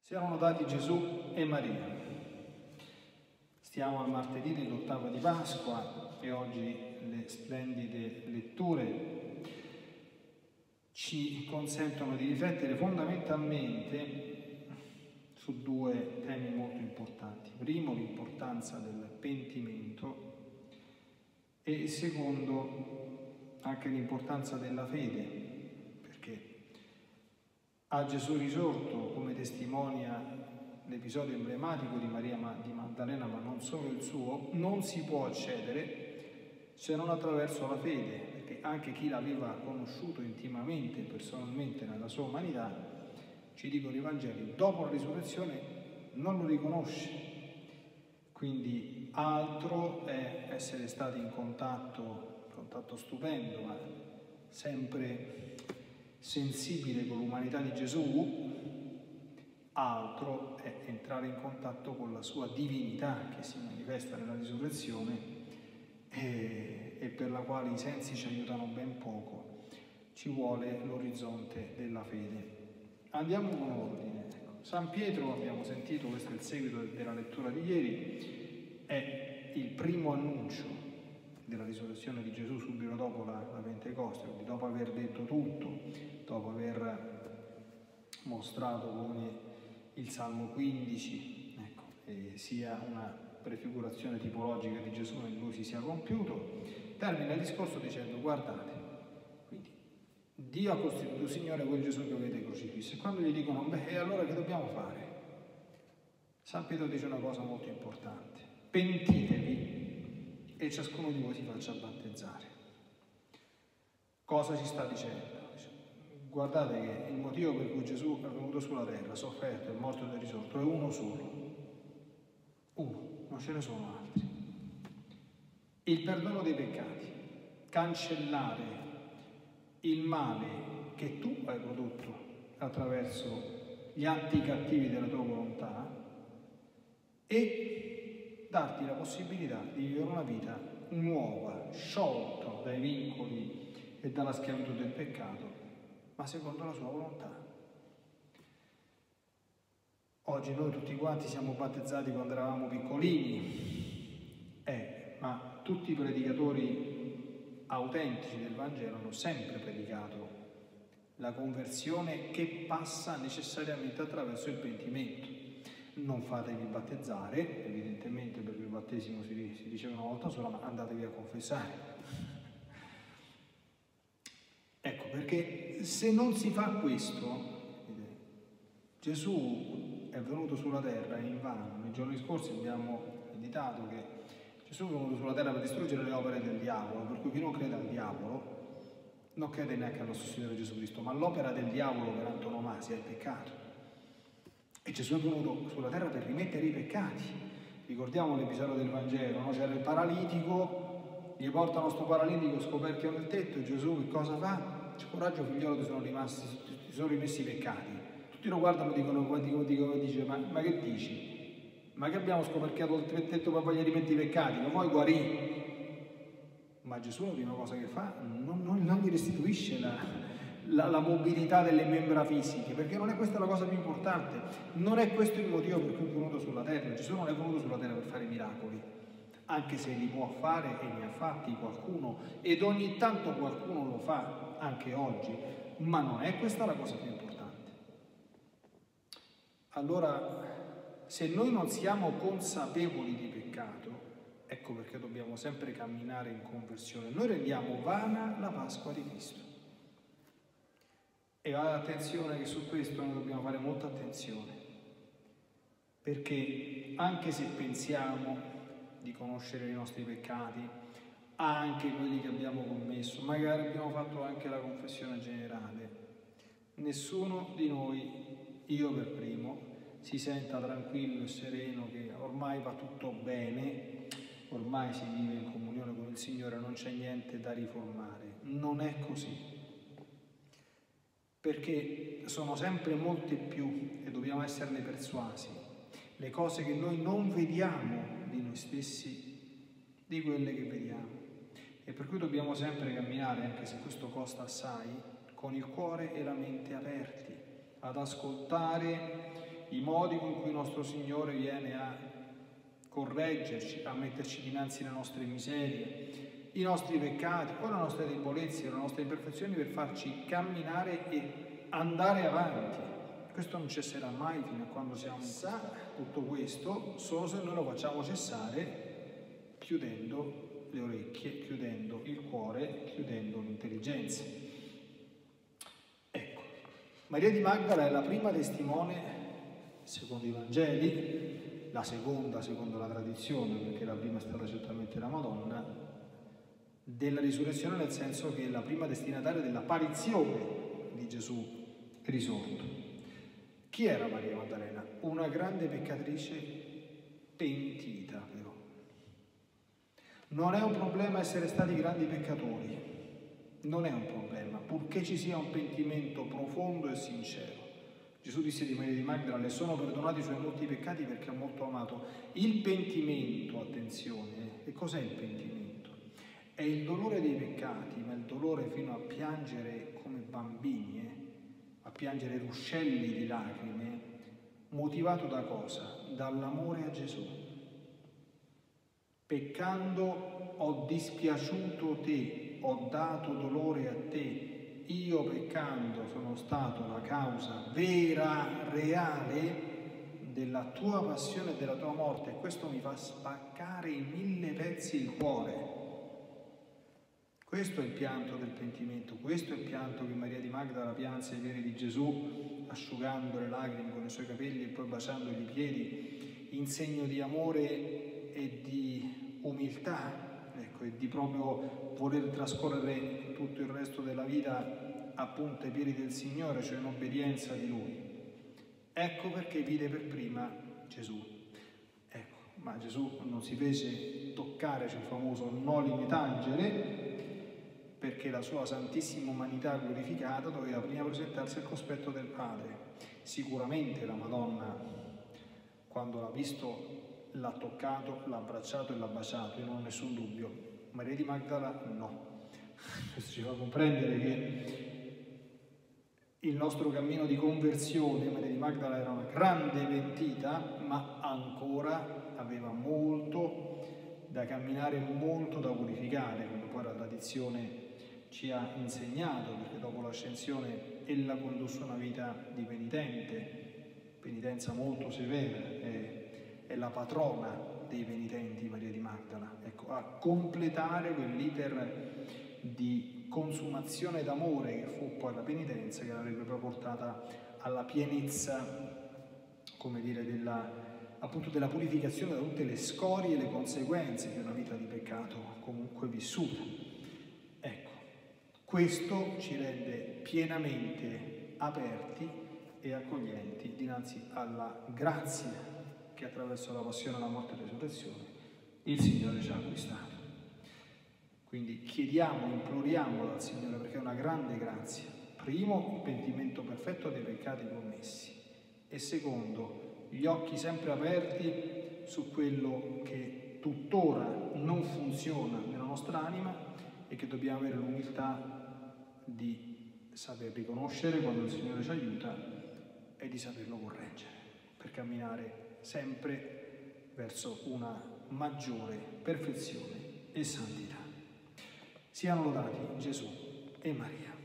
Si erano dati Gesù e Maria. Stiamo al martedì dell'ottava di Pasqua e oggi le splendide letture ci consentono di riflettere fondamentalmente su due temi molto importanti. Primo, l'importanza del pentimento e secondo, anche l'importanza della fede, perché a Gesù risorto, come testimonia l'episodio emblematico di Maria di Maddalena, ma non solo il suo, non si può accedere se non attraverso la fede, perché anche chi l'aveva conosciuto intimamente, personalmente, nella sua umanità, ci dicono i Vangeli, dopo la risurrezione non lo riconosce. Quindi altro è essere stati in contatto stupendo, ma sempre sensibile con l'umanità di Gesù, altro è entrare in contatto con la sua divinità che si manifesta nella risurrezione e per la quale i sensi ci aiutano ben poco. Ci vuole l'orizzonte della fede. Andiamo con ordine. San Pietro, abbiamo sentito, questo è il seguito della lettura di ieri, è il primo annuncio della risurrezione di Gesù subito dopo la Pentecoste, quindi dopo aver detto tutto, dopo aver mostrato come il Salmo 15 sia una prefigurazione tipologica di Gesù in cui si sia compiuto, termina il discorso dicendo: guardate, quindi Dio ha costituito Signore quel Gesù che avete crocifisso. E quando gli dicono: beh, e allora che dobbiamo fare? San Pietro dice una cosa molto importante: pentitevi e ciascuno di voi si faccia battezzare. Cosa ci sta dicendo? Guardate che il motivo per cui Gesù è venuto sulla terra, sofferto, è morto ed è risorto, è uno solo. Uno, non ce ne sono altri. Il perdono dei peccati, cancellare il male che tu hai prodotto attraverso gli atti cattivi della tua volontà e darti la possibilità di vivere una vita nuova, sciolto dai vincoli e dalla schiavitù del peccato, ma secondo la sua volontà. Oggi noi tutti quanti siamo battezzati quando eravamo piccolini, ma tutti i predicatori autentici del Vangelo hanno sempre predicato la conversione che passa necessariamente attraverso il pentimento. Non fatevi battezzare, evidentemente, perché il battesimo si riceve una volta sola, ma andatevi a confessare. Ecco, perché se non si fa questo, Gesù è venuto sulla terra in vano. Nei giorni scorsi abbiamo meditato che Gesù è venuto sulla terra per distruggere le opere del diavolo, per cui chi non crede al diavolo non crede neanche al nostro Signore Gesù Cristo, ma l'opera del diavolo per antonomasia è il peccato. E Gesù è venuto sulla terra per rimettere i peccati. Ricordiamo l'episodio del Vangelo, no? C'era il paralitico, gli portano sto paralitico scoperchio nel tetto, e Gesù che cosa fa? C'è coraggio figliolo, ti sono rimessi i peccati. Tutti lo guardano e dice: ma che dici? Ma che abbiamo scoperchiato il tetto per poi gli rimetti i peccati? Lo vuoi guarire? Ma Gesù la prima cosa che fa non gli restituisce la mobilità delle membra fisiche, perché non è questa la cosa più importante, non è questo il motivo per cui è venuto sulla terra. Gesù non è venuto sulla terra per fare miracoli, anche se li può fare e ne ha fatti qualcuno, ed ogni tanto qualcuno lo fa anche oggi, ma non è questa la cosa più importante. Allora, se noi non siamo consapevoli di peccato, ecco perché dobbiamo sempre camminare in conversione. Noi rendiamo vana la Pasqua di Cristo. E attenzione che su questo noi dobbiamo fare molta attenzione, perché anche se pensiamo di conoscere i nostri peccati, anche quelli che abbiamo commesso, magari abbiamo fatto anche la confessione generale, nessuno di noi, io per primo, si senta tranquillo e sereno che ormai va tutto bene, ormai si vive in comunione con il Signore, non c'è niente da riformare. Non è così. Perché sono sempre molte più, e dobbiamo esserne persuasi, le cose che noi non vediamo di noi stessi di quelle che vediamo. E per cui dobbiamo sempre camminare, anche se questo costa assai, con il cuore e la mente aperti, ad ascoltare i modi con cui nostro Signore viene a correggerci, a metterci dinanzi le nostre miserie, i nostri peccati, o le nostre debolezze, o le nostre imperfezioni, per farci camminare e andare avanti. Questo non cesserà mai fino a quando siamo sa tutto questo, solo se noi lo facciamo cessare chiudendo le orecchie, chiudendo il cuore, chiudendo l'intelligenza. Ecco, Maria di Magdala è la prima testimone, secondo i Vangeli, la seconda secondo la tradizione, perché la prima è stata certamente la Madonna, della risurrezione, nel senso che è la prima destinataria dell'apparizione di Gesù risorto. Chi era Maria Maddalena? Una grande peccatrice pentita, però. Non è un problema essere stati grandi peccatori, non è un problema, purché ci sia un pentimento profondo e sincero. Gesù disse di Maria di Magdala: le sono perdonati i suoi molti peccati perché ha molto amato. Il pentimento, attenzione, che cos'è il pentimento? È il dolore dei peccati, ma il dolore fino a piangere come bambini, a piangere ruscelli di lacrime, motivato da cosa? Dall'amore a Gesù. Peccando ho dispiaciuto te, ho dato dolore a te, io peccando sono stato la causa vera, reale della tua passione e della tua morte, e questo mi fa spaccare in 1000 pezzi il cuore. Questo è il pianto del pentimento, questo è il pianto che Maria di Magdala pianse ai piedi di Gesù, asciugando le lacrime con i suoi capelli e poi baciandogli i piedi, in segno di amore e di umiltà, ecco, e di proprio voler trascorrere tutto il resto della vita appunto ai piedi del Signore, cioè in obbedienza di Lui. Ecco perché vide per prima Gesù. Ecco, ma Gesù non si fece toccare, c'è il famoso noli tangere, perché la sua santissima umanità glorificata doveva prima presentarsi al cospetto del Padre. Sicuramente la Madonna, quando l'ha visto, l'ha toccato, l'ha abbracciato e l'ha baciato, io non ho nessun dubbio. Maria di Magdala no. Questo ci fa comprendere che il nostro cammino di conversione, Maria di Magdala era una grande pentita, ma ancora aveva molto da camminare, molto da purificare, come poi la tradizione ci ha insegnato, perché dopo l'ascensione ella condusse una vita di penitenza molto severa, è la patrona dei penitenti Maria di Magdala, ecco, a completare quell'iter di consumazione d'amore che fu poi la penitenza, che l'avrebbe poi portata alla pienezza, come dire, appunto della purificazione da tutte le scorie e le conseguenze di una vita di peccato comunque vissuta. Questo ci rende pienamente aperti e accoglienti dinanzi alla grazia che attraverso la passione, la morte e la risurrezione il Signore ci ha acquistato. Quindi chiediamo, imploriamo dal Signore, perché è una grande grazia. Primo, il pentimento perfetto dei peccati commessi, e secondo, gli occhi sempre aperti su quello che tuttora non funziona nella nostra anima e che dobbiamo avere l'umiltà di saper riconoscere quando il Signore ci aiuta e di saperlo correggere, per camminare sempre verso una maggiore perfezione e santità. Siano lodati Gesù e Maria.